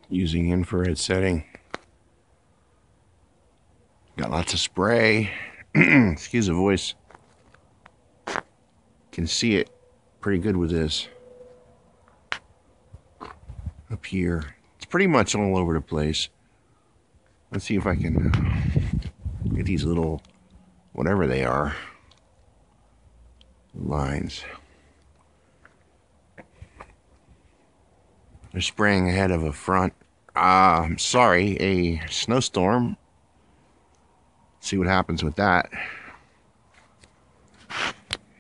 using infrared setting. Got lots of spray. Excuse the voice. Can see it pretty good with this. Up here. It's pretty much all over the place. Let's see if I can get these little, whatever they are, lines. They're spraying ahead of a front. I'm sorry, a snowstorm. See what happens with that.